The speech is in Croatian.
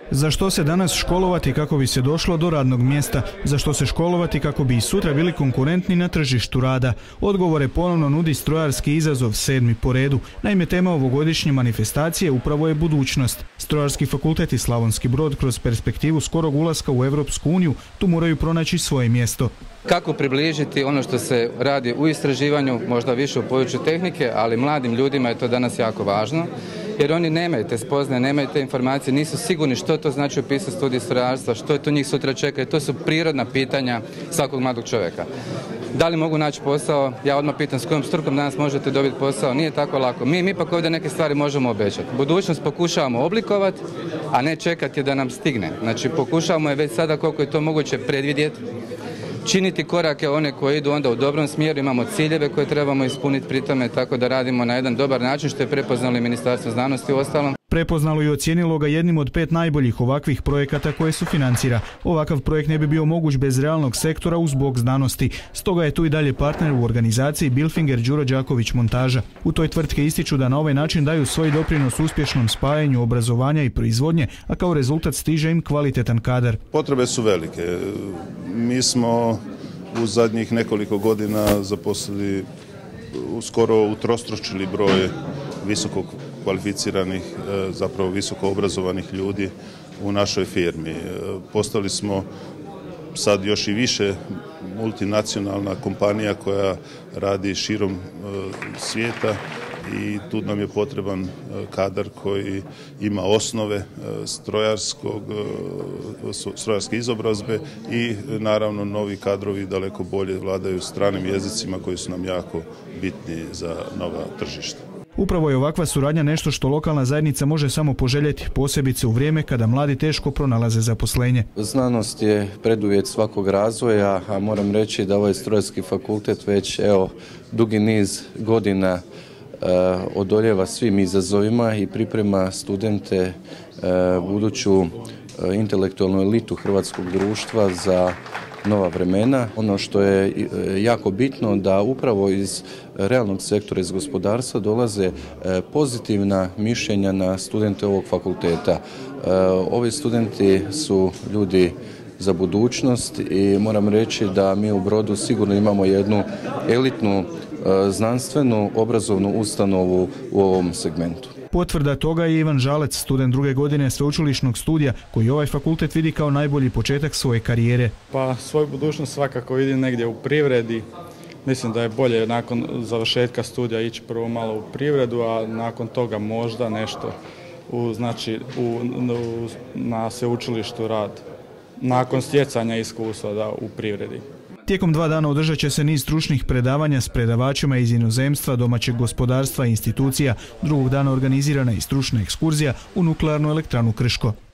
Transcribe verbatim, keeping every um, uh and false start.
Za što se danas školovati kako bi se došlo do radnog mjesta? Za što se školovati kako bi i sutra bili konkurentni na tržištu rada? Odgovore ponovno nudi strojarski izazov, sedmi po redu. Naime, tema ovogodišnje manifestacije upravo je budućnost. Strojarski fakultet i Slavonski Brod kroz perspektivu skorog ulaska u Europsku uniju tu moraju pronaći svoje mjesto. Kako približiti ono što se radi u istraživanju, možda više u području tehnike, ali mladim ljudima je to danas jako važno, jer oni nemaju te spoznaje, nemaju te informacije, nisu sigurni što to znači upisati studij strojarstva, što je to njih sutra čeka, i to su prirodna pitanja svakog mladog čovjeka. Da li mogu naći posao? Ja odmah pitam s kojom strukom danas možete dobiti posao, nije tako lako. Mi, mi ipak ovdje neke stvari možemo obećati. Budućnost pokušavamo oblikovati, a ne čekati da nam stigne. Znači pokušavamo je već sada koliko je to moguće predvidjeti, činiti korake one koje idu onda u dobrom smjeru, imamo ciljeve koje trebamo ispuniti pri tome, tako da radimo na jedan dobar način, što je prepoznalo i Ministarstvo znanosti u ostalom. Prepoznalo i ocijenilo ga jednim od pet najboljih ovakvih projekata koje su financira. Ovakav projekt ne bi bio moguć bez realnog sektora uz bok znanosti. Stoga je tu i dalje partner u organizaciji Bilfinger Đuro Đaković montaža. U toj tvrtke ističu da na ovaj način daju svoj doprinos uspješnom spajanju obrazovanja i proizvodnje, a kao rezultat stiže im kvalitetan kadar. Potrebe su velike. Mi smo u zadnjih nekoliko godina zaposlili, skoro utrostručili broj visoko kvalificiranih, zapravo visoko obrazovanih ljudi u našoj firmi. Postali smo sad još i više multinacionalna kompanija koja radi širom svijeta i tu nam je potreban kadar koji ima osnove strojarskog, strojarske izobrazbe i naravno novi kadrovi daleko bolje vladaju stranim jezicima koji su nam jako bitni za nova tržišta. Upravo je ovakva suradnja nešto što lokalna zajednica može samo poželjeti, posebice u vrijeme kada mladi teško pronalaze zaposlenje. Znanost je preduvjet svakog razvoja, a moram reći da ovaj strojarski fakultet već evo dugi niz godina e, odoljeva svim izazovima i priprema studente, e, buduću e, intelektualnu elitu hrvatskog društva za nova vremena. Ono što je jako bitno da upravo iz realnog sektora, iz gospodarstva dolaze pozitivna mišljenja na studente ovog fakulteta. Ovi studenti su ljudi za budućnost i moram reći da mi u Brodu sigurno imamo jednu elitnu znanstvenu obrazovnu ustanovu u ovom segmentu. Potvrda toga je Ivan Žalec, student druge godine sveučilišnog studija, koji ovaj fakultet vidi kao najbolji početak svoje karijere. Pa svoju budućnost svakako vidim negdje u privredi. Mislim da je bolje nakon završetka studija ići prvo malo u privredu, a nakon toga možda nešto u, znači, u, u, na sveučilištu rad. Nakon stjecanja iskustva da, u privredi. Tijekom dva dana održat će se niz stručnih predavanja s predavačima iz inozemstva, domaćeg gospodarstva i institucija. Drugog dana organizirana i stručna ekskurzija u nuklearnu elektranu Krško.